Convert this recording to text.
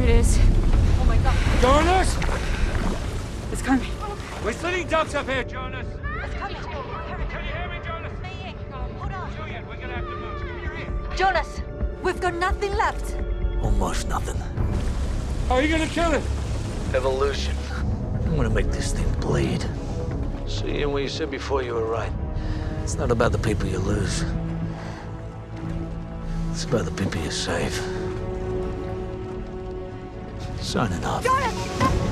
is. Oh my God. Jonas! It's coming. We're slitting ducks up here, Jonas! It's coming. Can you hear me, Jonas? Hold on. Julian, we're gonna have to move. Give me your ear. Jonas, we've got nothing left. Almost nothing. How are you gonna kill it? Evolution. I'm gonna make this thing bleed. See, and what you said before, you were right. It's not about the people you lose. It's about the people you save. Signing off. Jonas!